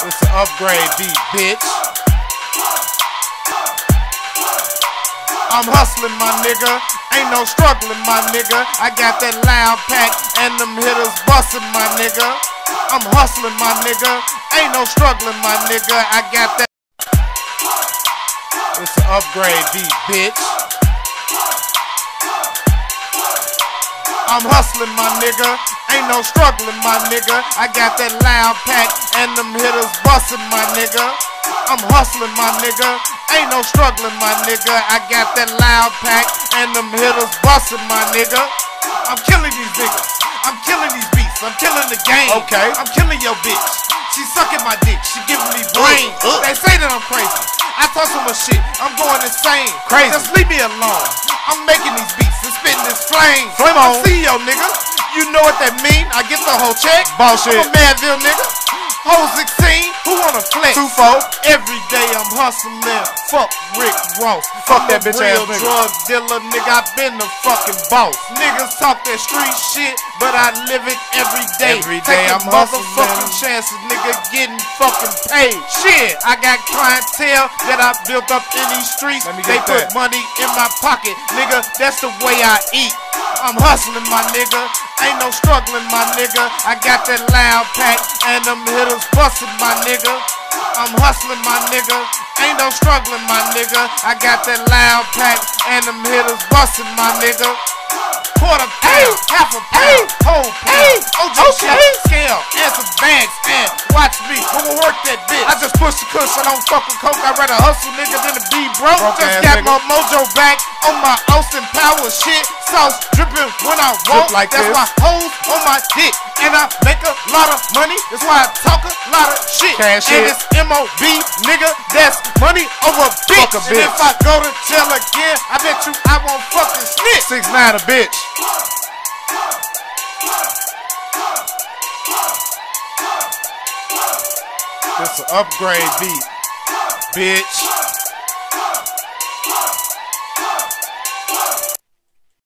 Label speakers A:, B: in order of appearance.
A: It's an upgrade beat, bitch. I'm hustling, my nigga. Ain't no struggling, my nigga. I got that loud pack and them hitters busting, my nigga. I'm hustling, my nigga. Ain't no struggling, my nigga. I got that. It's an upgrade beat, bitch. I'm hustling, my nigga. Ain't no struggling, my nigga. I got that loud pack and them hitters busting, my nigga. I'm hustling, my nigga. Ain't no struggling, my nigga. I got that loud pack and them hitters busting, my nigga. I'm killing these niggas. I'm killing these beats. I'm killing the game. Okay. I'm killing your bitch. She sucking my dick. She giving me brain. They say that I'm crazy. I talk so much shit. I'm going insane. Crazy. Just leave me alone. I'm making these beats and spitting this flame. Flame on. CEO, nigga. You know what that mean? I get the whole check. Bullshit. I'm a Madville nigga. Whole 16, who wanna flex? 2-4. Every day I'm hustling. Fuck Rick Ross. Fuck that bitch ass nigga. Drug dealer, nigga. I been the fucking boss. Niggas talk that street shit, but I live it every day. Every day I'm motherfucking chances, nigga, getting fucking paid. Shit, I got clientele that I built up in these streets. They put money in my pocket, nigga. That's the way I eat. I'm hustling, my nigga. Ain't no struggling, my nigga. I got that loud pack and them hitters busting, my nigga. I'm hustling, my nigga. Ain't no struggling, my nigga. I got that loud pack and them hitters busting, my nigga. Quarter pound, half a pound, whole pound, OG scale, and some bags, and watch me, I'ma work that bitch. I just push the kush, I don't fuck with coke, I'd rather hustle nigga than to be broke. Just got my mojo back on my Austin Power shit, sauce dripping when I walk, like that's why hoes on my dick, and I make a lot of money, that's why I talk a lot of shit. Cash and it's MOB, nigga, that's money over bitch. And if I go to jail again, I bet you I won't fucking snitch. 6ix9ine a bitch. This an upgrade beat, bitch.